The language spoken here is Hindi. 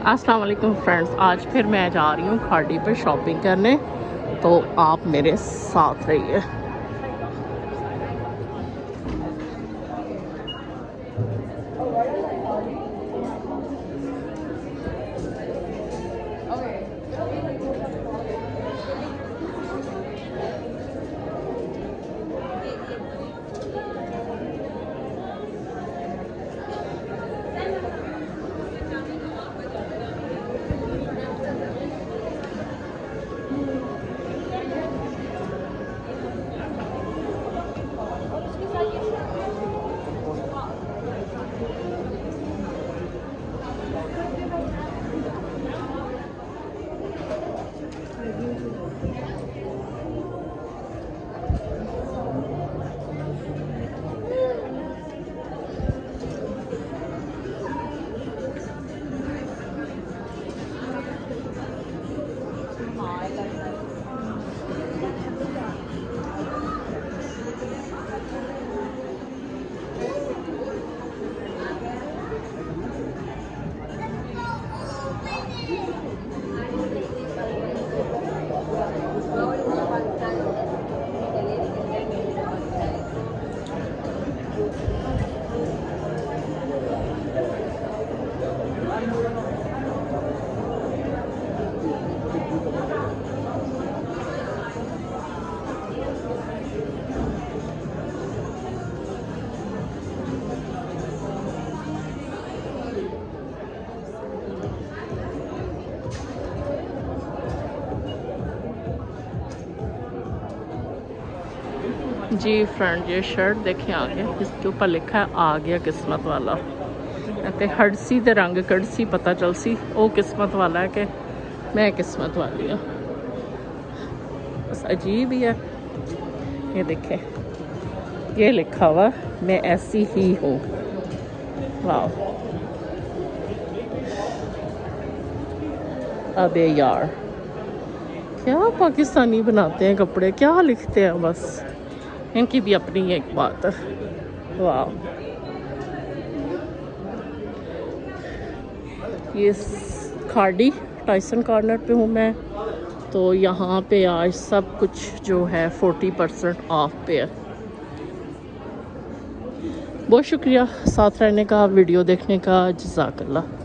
अस्सलाम वालेकुम फ्रेंड्स, आज फिर मैं जा रही हूँ खाड़ी पे शॉपिंग करने, तो आप मेरे साथ रहिए। जी फ्रेंड, ये शर्ट देखें आगे, इसके ऊपर लिखा है आ गया किस्मत वाला। ते हड़सी ते रंग कड़सी पता चलसी ओ किस्मत वाला है कि मैं किस्मत वाली हूँ। बस अजीब ही है। ये देखें, ये लिखा हुआ मैं ऐसी ही हूँ। वाह, अबे यार, क्या पाकिस्तानी बनाते हैं कपड़े, क्या लिखते हैं। बस इनकी भी अपनी एक बात है। वाह, ये खाड़ी टाइसन कॉर्नर पे हूँ मैं, तो यहाँ पे आज सब कुछ जो है 40% ऑफ पे है। बहुत शुक्रिया साथ रहने का, वीडियो देखने का। जज़ाकल्लाह।